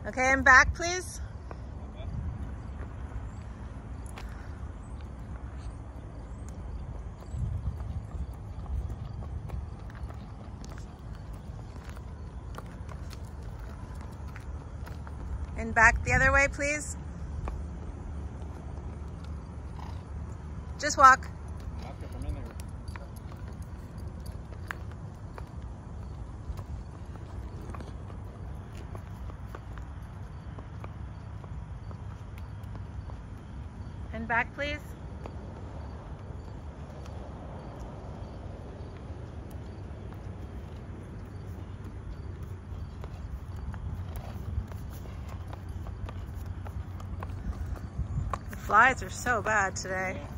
Okay, and back, please. And back the other way, please. Just walk. And back, please. The flies are so bad today.